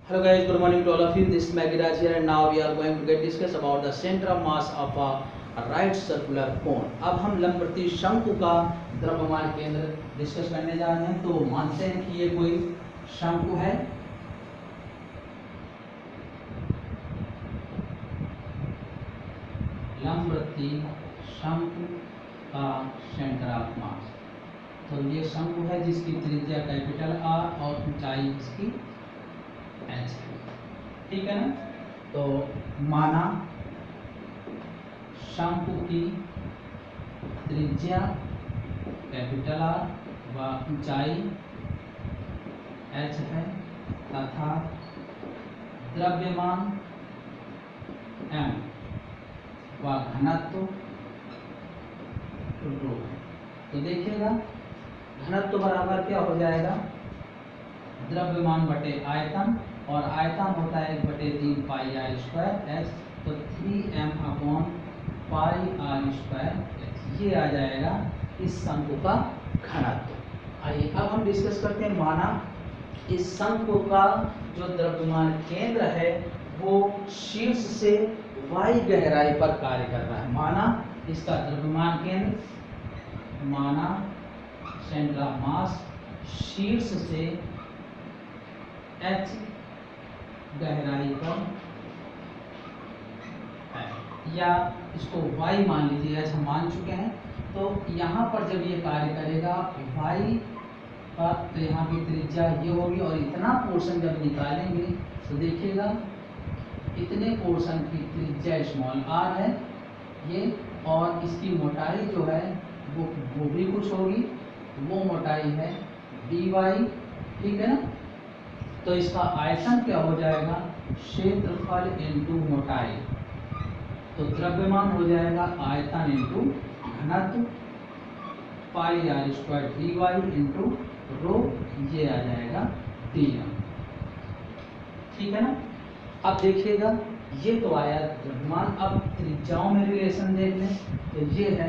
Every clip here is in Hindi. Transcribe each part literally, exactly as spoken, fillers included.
Hello guys, good morning to all of you. This is Maggie Raj here and now we are going to get discuss about the center of mass of a right circular cone. अब हम लंबवर्ती शंकु का द्रव्यमान केंद्र डिस्कस करने जा रहे हैं। तो मानते हैं कि ये कोई शंकु है, लंबवर्ती शंकु का सेंटर ऑफ मास। तो ये शंकु है जिसकी त्रिज्या कैपिटल आर और ऊंचाई इसकी एच है, ठीक है ना। तो माना शंकु की त्रिज्या कैपिटल आर व ऊंचाई एच है तथा द्रव्यमान एम व घनत्व रो है। तो देखिएगा घनत्व बराबर क्या हो जाएगा, द्रव्यमान बटे आयतन, और आयतन होता है एक बटे तीन पाई आर स्क्वायर एच। तो three M upon pi R square H ये आ जाएगा इस शंकु का घनत्व। आइए अब हम डिस्कस करते हैं। माना इस शंकु का जो द्रव्यमान केंद्र है वो शीर्ष से वाई गहराई पर कार्य कर रहा है। माना इसका द्रव्यमान केंद्र, माना सेंटर ऑफ मास शीर्ष से एच गहराई पर है, या इसको वाई मान लीजिए, एच हम मान चुके हैं। तो यहाँ पर जब ये कार्य करेगा वाई का, तो यहाँ की त्रिज्या ये होगी और इतना पोर्शन जब निकालेंगे तो देखिएगा इतने पोर्शन की त्रिज्या स्मॉल आर है ये, और इसकी मोटाई जो है वो वो भी कुछ होगी, वो मोटाई है डी वाई, ठीक है ना। तो इसका आयतन क्या हो जाएगा, क्षेत्रफल इंटू मोटाई। तो द्रव्यमान हो जाएगा आयतन इंटू घनत्व pi R square D Y into rho, ये आ जाएगा डी एम, ठीक है ना। अब देखिएगा ये तो आया द्रव्यमान। अब त्रिज्याओं में रिलेशन देख लें तो ये है,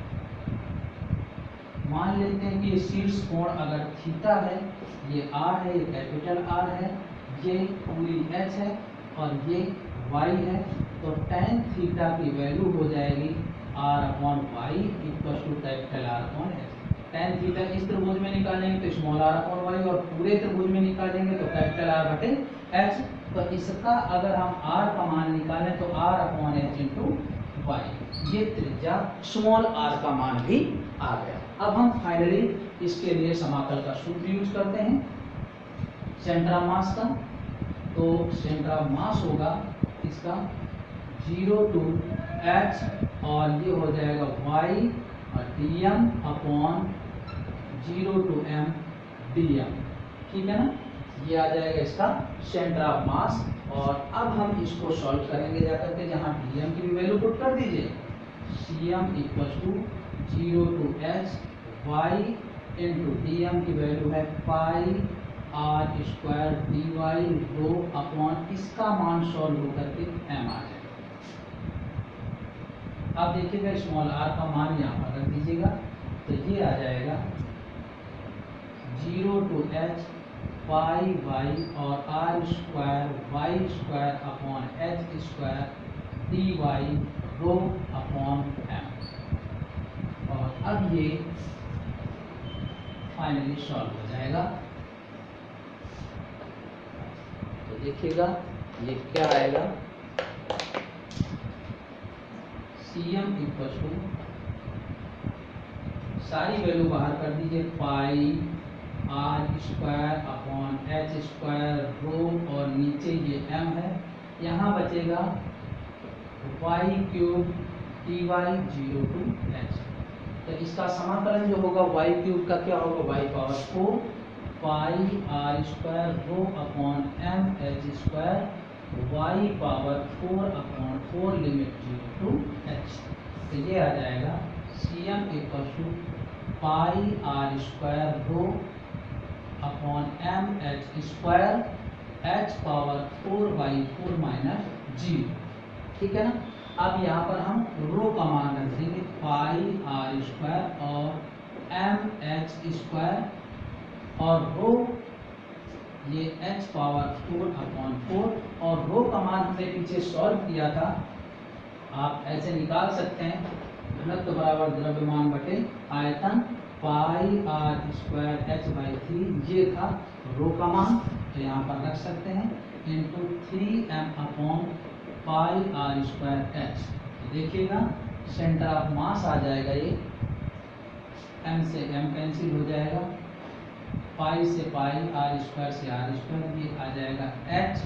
मान लेते हैं कि शीर्ष कोण अगर थीटा है, ये आर है, ये कैपिटल आर है, ये पूरी एच है और ये वाई है। तो टेन थीटा की वैल्यू हो जाएगी R upon Y equal to capital R upon H. Tan theta इस त्रिभुज में निकालेंगे तो स्मॉल आर अपॉन वाई, और पूरे त्रिभुज में निकालेंगे तो कैपिटल आर बटे एच। तो इसका अगर हम आर का मान निकालें तो R upon H into Y, ये त्रिज्या स्मॉल आर का मान भी आ गया। अब हम फाइनली इसके लिए समाकल का सूत्र यूज करते हैं सेंटर ऑफ मास का। तो सेंटर ऑफ मास होगा इसका जीरो टू एच और ये हो जाएगा वाई और D M upon zero to M D M, ठीक है ना। ये आ जाएगा इसका सेंटर ऑफ मास। और अब हम इसको सॉल्व करेंगे जाकर के, जहाँ डी एम की भी वैल्यू पुट कर दीजिए। C M equal to zero to H Y into D M की वैल्यू है pi R square D Y rho upon इसका मान सॉल्व होकर के एम आ जाएगा। अब देखिएगा स्मॉल आर का मान यहाँ पर रख दीजिएगा, तो ये आ जाएगा zero to H pi Y और R square Y square upon H square D Y rho upon M. और अब ये फाइनली सॉल्व हो जाएगा। तो देखिएगा ये क्या आएगा, सी एम इक्वल टू सारी वैल्यू बाहर कर दीजिए, pi R square upon H square rho और नीचे ये एम है, यहाँ बचेगा Y cube T Y zero to H. तो इसका समाकलन जो होगा वाई क्यूब का क्या होगा, Y power four pi R square rho upon M H square Y power four upon four limit zero to H. तो ये आ जाएगा C M equal to pi R square rho upon M H square H power four by four minus zero, ठीक है ना। अब यहाँ पर हम रो का मान रख देंगे पाई आर स्क्वायर और एम एच स्क्वायर, और रो ये h power four upon four, और रो का मान हमने पीछे सॉल्व किया था, आप ऐसे निकाल सकते हैं, घनत्व बराबर द्रव्यमान बटे आयतन pi R square H by three, ये था रो का मान, तो यहाँ पर रख सकते हैं, into three M upon pi R square H. देखिएगा सेंटर ऑफ मास आ जाएगा, ये m से m कैंसिल हो जाएगा, पाई से पाई, आर स्क्वायर से आर स्क्वायर, ये आ जाएगा h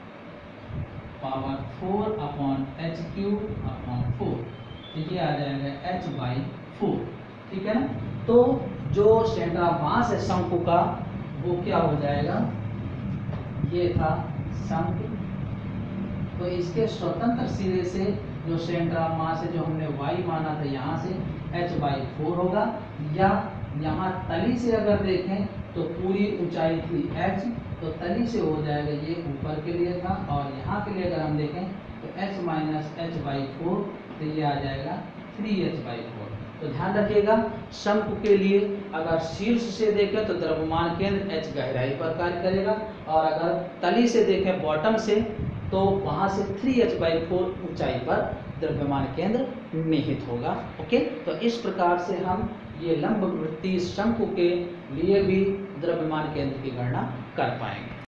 power four upon H cube upon four, तो ये आ जाएगा h बाई फोर, ठीक है ना। तो जो सेंटर ऑफ मास है शंकु का, वो क्या हो जाएगा, ये था शंकु, तो इसके स्वतंत्र सिरे से जो सेंटर ऑफ मास है, जो हमने y माना था, यहाँ से h बाई फोर होगा, या यहाँ तली से अगर देखें तो पूरी ऊंचाई थी h, तो तली से हो जाएगा, ये ऊपर के लिए था, और यहाँ के लिए अगर हम देखें तो h minus H by four, तो ये आ जाएगा थ्री एच बाई फोर। तो ध्यान रखिएगा, शंकु के लिए अगर शीर्ष से देखें तो द्रव्यमान केंद्र h गहराई पर कार्य करेगा, और अगर तली से देखें बॉटम से, तो वहाँ से थ्री एच बाई फोर ऊंचाई पर द्रव्यमान केंद्र निहित होगा। ओके, तो इस प्रकार से हम ये लंबवृत्तीय शंकु के लिए भी द्रव्यमान केंद्र की गणना कर पाएंगे।